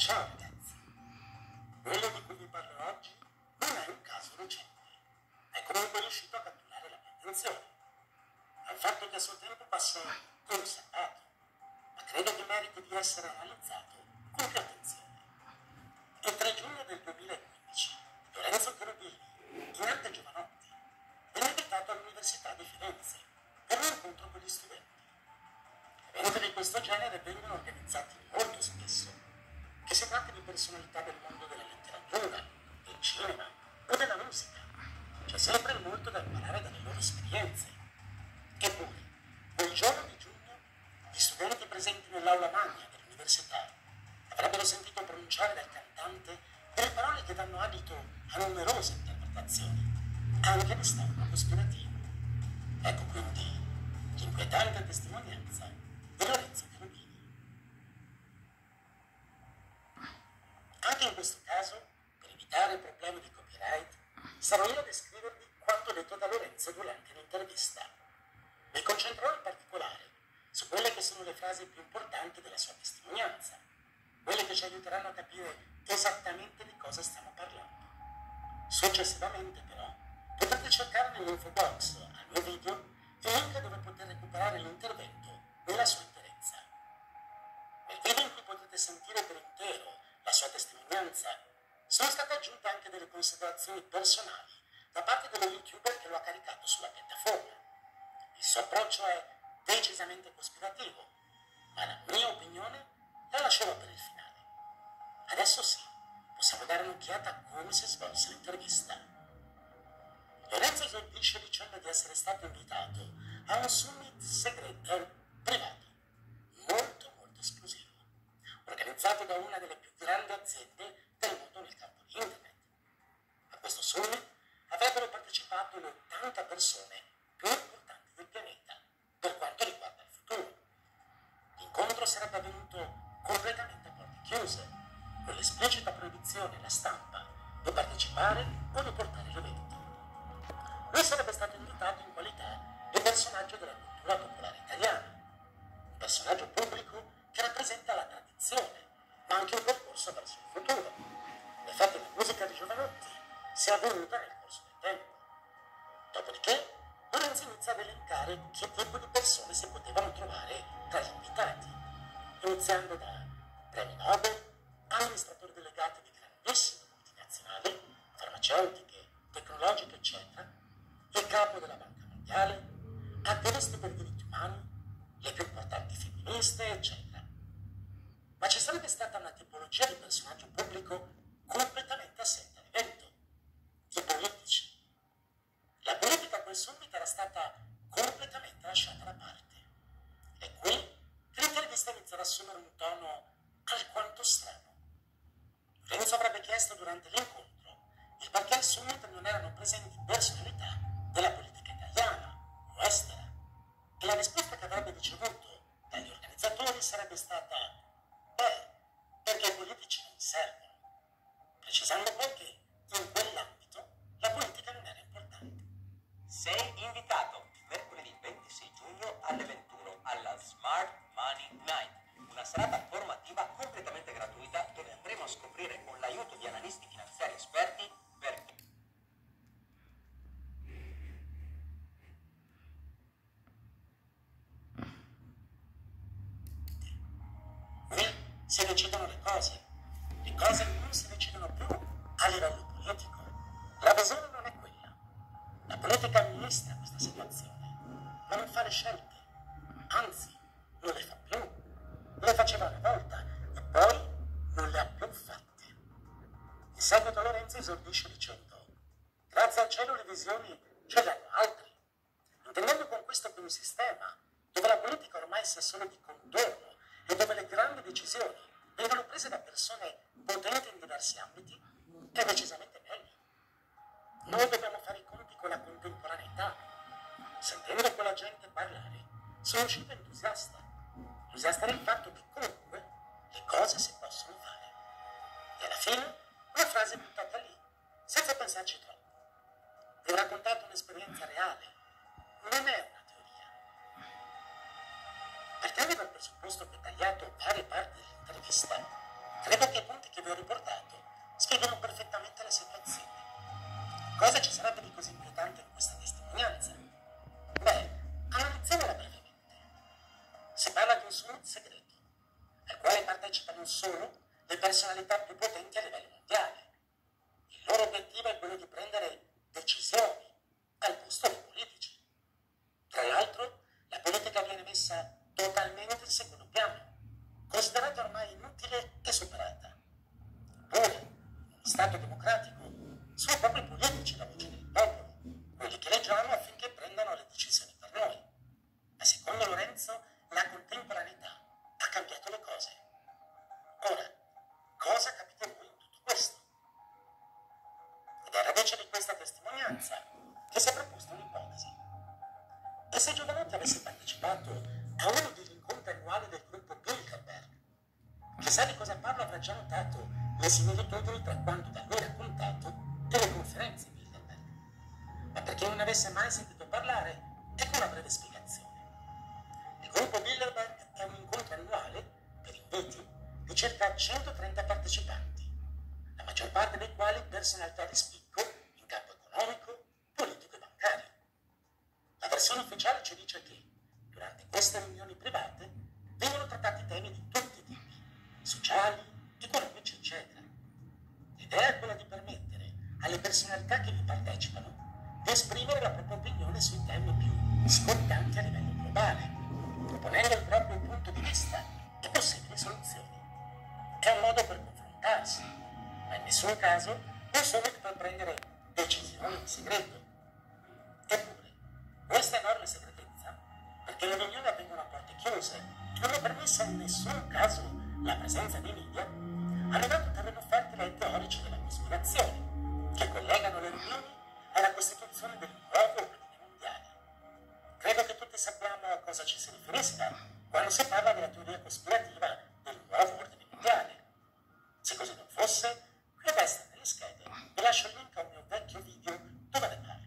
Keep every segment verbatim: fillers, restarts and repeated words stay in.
Ciao ragazzi, quello di cui vi parlo oggi non è un caso recente, è comunque riuscito a catturare la mia attenzione. Al fatto che a suo tempo passò inosservato, ma credo che meriti di essere analizzato con più attenzione. Il tre giugno del duemilaquindici, Lorenzo Cherubini, in arte Giovanotti, venne invitato all'Università di Firenze per un incontro con gli studenti. Eventi di questo genere vengono organizzati molto spesso, che si tratti di personalità del mondo della letteratura, del cinema o della musica. C'è sempre molto da imparare dalle loro esperienze. Eppure, quel giorno di giugno, gli studenti presenti nell'aula magna dell'università avrebbero sentito pronunciare dal cantante delle parole che danno adito a numerose interpretazioni, anche di stampo cospirativo. Ecco quindi l'inquietante testimonianza di Lorenzo Cherubini. Anche in questo caso, per evitare problemi di copyright, sarò io a descrivervi quanto detto da Lorenzo durante l'intervista. Mi concentrerò in particolare su quelle che sono le frasi più importanti della sua testimonianza, quelle che ci aiuteranno a capire esattamente di cosa stiamo parlando. Successivamente, però, potrete cercare nell'info box al mio video il link dove poter recuperare l'intervento nella sua interezza. Nel video in cui potrete sentire per intero la sua testimonianza, sono state aggiunte anche delle considerazioni personali da parte dello youtuber che lo ha caricato sulla piattaforma. Il suo approccio è decisamente cospirativo, ma la mia opinione la lascerò per il finale. Adesso sì, possiamo dare un'occhiata a come si svolse l'intervista. Lorenzo esordisce dicendo di essere stato invitato a un summit segreto privato, molto molto esclusivo, organizzato da una delle più grandi aziende del mondo nel campo di internet. A questo summit avrebbero partecipato le ottanta persone più importanti del pianeta per quanto riguarda il futuro. L'incontro sarebbe avvenuto completamente a porte chiuse, con l'esplicita proibizione alla stampa di partecipare o di portare l'evento. Lui sarebbe stato invitato in qualità di personaggio della cultura popolare italiana, un personaggio pubblico che rappresenta la tradizione, ma anche un percorso verso il futuro. Infatti la musica di Giovanotti si è avvenuta nel corso del tempo. Dopodiché Lorenzo inizia ad elencare che tipo di persone si potevano trovare tra gli invitati, iniziando da premi Nobel, amministratori delegati di grandissime multinazionali, farmaceutiche, tecnologiche, eccetera, il capo della Banca Mondiale, attivisti per i diritti umani, le più importanti femministe, eccetera. Ma ci sarebbe stata una tipologia di personaggio pubblico completamente assente all'evento: i politici. La politica a quel summit era stata completamente lasciata da parte. È qui che l'intervista inizia ad assumere un tono alquanto strano. Lorenzo avrebbe chiesto durante l'incontro il perché al summit non erano presenti personalità della politica italiana o estera, e la risposta che avrebbe ricevuto dagli organizzatori sarebbe stata: beh, perché i politici non servono, precisando poi che in quell'ambito la politica non era importante. Sei invitato mercoledì ventisei giugno alle ventuno alla Smart Money Night, una serata formativa completamente gratuita dove andremo a scoprire con l'aiuto di analisti finanziari esperti perché Qui si decidono le cose. Le cose non si decidono più a livello politico. La visione non è quella. La politica amministra questa situazione, ma non fa le scelte. Anzi, non le fa più. Le faceva una volta e poi non le ha più fatte. In seguito Lorenzo esordisce dicendo: grazie al cielo le visioni ce le hanno altri. Intendendo con questo che un sistema dove la politica ormai sia solo di contorno e dove le grandi decisioni vengono prese da persone potenti in diversi ambiti, è decisamente meglio. Noi dobbiamo fare i conti con la contemporaneità. Sentendo quella gente parlare, sono uscito entusiasta, entusiasta del fatto che comunque le cose si possono fare. E alla fine una frase buttata lì, senza pensarci troppo. Vi ho raccontato un'esperienza reale, non è una teoria. Partendo dal presupposto che tagliato varie parti dell'intervista, Credo che i punti che vi ho riportato spiegano perfettamente la situazione. Cosa ci sarebbe di così inquietante in questa testimonianza? Beh, analizziamola brevemente. Si parla di un summit segreto, al quale partecipano solo le personalità più potenti a livello mondiale. Il loro obiettivo è quello di prendere decisioni al posto dei politici. Tra l'altro, la politica viene messa totalmente in secondo piano, considerata ormai inutile e superata. Eppure, in uno Stato democratico, sono proprio i politici la voce del popolo, quelli che eleggiamo affinché prendano le decisioni per noi. Ma secondo Lorenzo, la contemporaneità ha cambiato le cose. Ora, cosa capite voi in tutto questo? Ed è alla radice di questa testimonianza che si è proposta un'ipotesi. E se Giovanotti avesse partecipato a uno degli incontri annuali del gruppo Bilderberg, chissà di cosa parlo, avrà già notato le similitudini tra quanto da lui raccontato e le conferenze Bilderberg. Ma per chi non avesse mai sentito parlare, ecco una breve spiegazione. Il gruppo Bilderberg è un incontro annuale, per inviti, di circa centotrenta partecipanti, la maggior parte dei quali personalità di spicco in campo economico, politico e bancario. La versione ufficiale ci dice che, durante queste riunioni private, vengono trattati temi di tutti i tipi, sociali, economici, eccetera. L'idea è quella di permettere alle personalità che vi partecipano di esprimere la propria opinione sui temi più scottanti a livello globale, proponendo il proprio punto di vista e possibili soluzioni. È un modo per confrontarsi, ma in nessun caso un summit per prendere decisioni in segreto. Eppure, questa enorme segretezza, perché le riunioni avvengono a porte chiuse e non è permessa in nessun caso la presenza dei media, hanno dato terreno fertile ai teorici della cospirazione, che collegano le riunioni alla costituzione del nuovo ordine mondiale. Credo che tutti sappiamo a cosa ci si riferisca quando si parla della teoria cospirativa del nuovo ordine mondiale. Se così non fosse, qui a destra nelle schede vi lascio il link a un mio vecchio video dove ne parlo.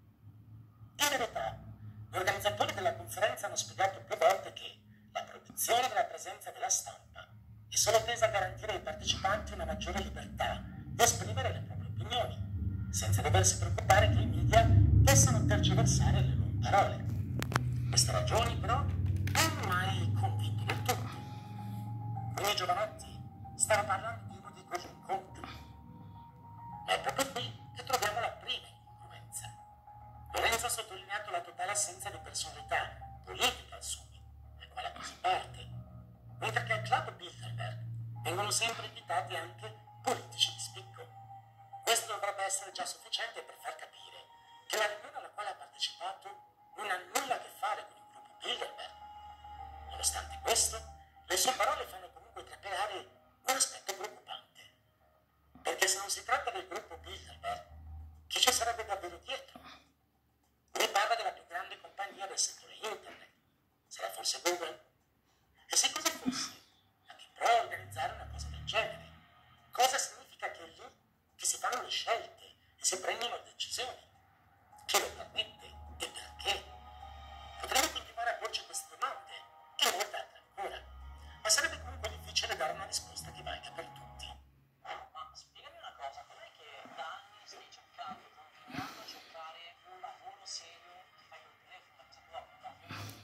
In verità, gli organizzatori della conferenza hanno spiegato più volte che la proibizione della presenza della stampa è solo tesa a garantire ai partecipanti una maggiore libertà di esprimere le proprie opinioni, senza doversi preoccupare che i media possano tergiversare le loro parole. Queste ragioni, però, non hanno mai convinto del tutto. Quindi Giovanotti stava parlando di uno di quegli incontri. Ma è proprio qui che troviamo la prima incongruenza. Lorenzo ha sottolineato la totale assenza di personalità politica al summit, al quale ha preso parte, mentre che al club Bilderberg vengono sempre invitati anche politici di spicco. Questo dovrebbe essere già sufficiente per far capire che la riunione alla quale ha partecipato non ha nulla a che fare con il gruppo Bilderberg. Nonostante questo, le sue parole fanno comunque trapelare un aspetto preoccupante. Perché se non si tratta del gruppo Bilderberg, chi ci sarebbe davvero dietro? Lui parla della più grande compagnia del settore internet. Sarà forse Google? E se così fosse, a chi prova a organizzare una cosa del genere? Cosa significa che è lì che si fanno le scelte e si prendono le decisioni? Chi lo permette e perché? Potremmo continuare a porci queste domande e molte altre ancora, ma sarebbe comunque difficile dare una risposta che valga per tutti. Ma spiegami una cosa, com'è che da anni stai cercando, continuando a cercare un lavoro serio che fai col telefono, cosa tua davvero?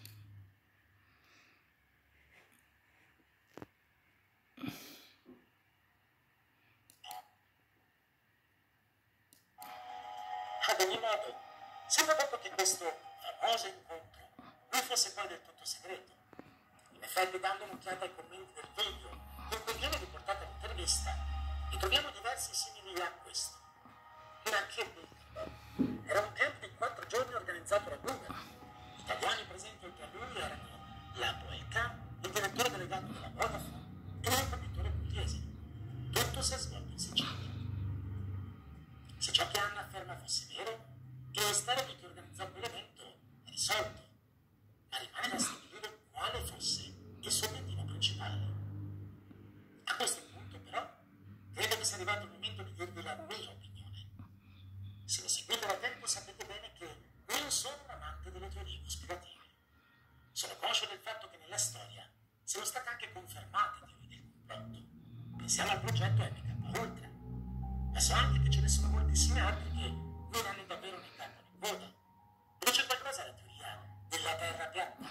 Ad ogni modo, sembra proprio che questo famoso incontro non fosse poi del tutto segreto. In effetti, dando un'occhiata ai commenti del video in cui viene riportata l'intervista, ne troviamo diversi simili a questo. Ma che Bilderberg era un camp di quattro giorni organizzato da Google. Gli italiani presenti oltre a lui erano Lapo Elka, il direttore delegato della Vodafone, e un imprenditore pugliese. Tutto si è svolto in Sicilia. Se ciò che Anna afferma fosse vero, il mistero di chi organizzò quell'evento è risolto, ma rimane da stabilire quale fosse il suo obiettivo principale. A questo punto, però, credo che sia arrivato il momento di dirvi la mia opinione. Se mi seguite da tempo sapete bene che non sono un amante delle teorie cospirative. Sono conscio del fatto che nella storia siano state anche confermate teorie del complotto, Pensiamo al progetto M K Ultra, ma so anche che ce ne sono moltissimi altri che non hanno davvero né capo né coda. Dove c'è qualcosa alla teoria della terra piatta.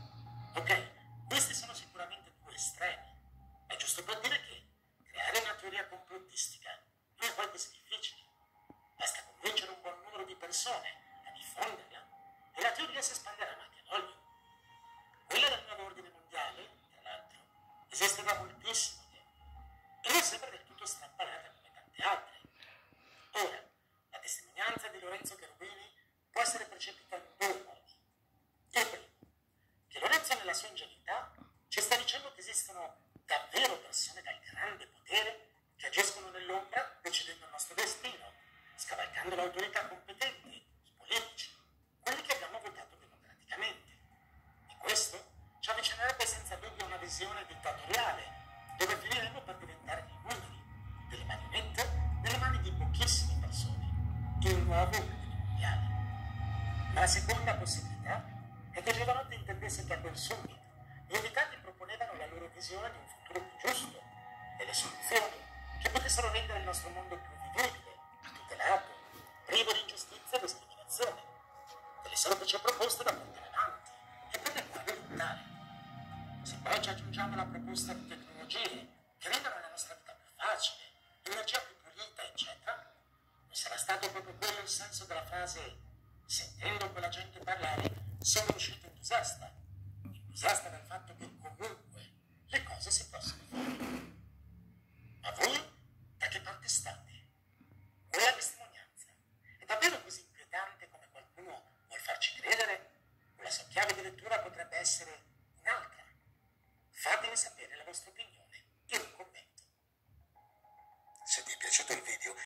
Ok, questi sono sicuramente due estremi. È giusto per dire che creare una teoria complottistica non è poi così difficile. Basta convincere un buon numero di persone a diffonderla e la teoria si espanderà anche all'olio. Quella del nuovo ordine mondiale, tra l'altro, esiste da moltissimo tempo e non sembra del tutto strampalata come tante altre. Ora, la testimonianza di Lorenzo Cherubini può essere percepita in due modi. Il primo, che Lorenzo nella sua ingenuità ci sta dicendo che esistono davvero persone dal grande potere che agiscono nell'ombra decidendo il nostro destino, scavalcando l'autorità competente, i politici, quelli che abbiamo votato democraticamente. E questo ci avvicinerebbe senza dubbio a una visione dittatoriale, dove finiremo per diventare dei numeri, delle marionette, nelle mani di pochissime persone, il nuovo ordine mondiale. Ma la seconda possibilità è che Giovanotti intendesse che a quel subito gli invitati proponevano la loro visione di un futuro più giusto e le soluzioni che potessero rendere il nostro mondo più vivibile, più tutelato, privo di ingiustizia e discriminazione, delle semplici proposte da portare avanti e per le quali lottare. Se poi ci aggiungiamo la proposta di tecnologie che rendono la nostra vita più facile, l'energia più pulita, eccetera, non sarà stato proprio quello il senso della frase «sentendo quella gente parlare sono uscito entusiasta», entusiasta del fatto che comunque le cose si possono fare. Ma voi da che parte state? Quella testimonianza è davvero così inquietante come qualcuno vuol farci credere? O la sua chiave di lettura potrebbe essere un'altra? Fatemi sapere la vostra opinione in un commento. Se ti è piaciuto il video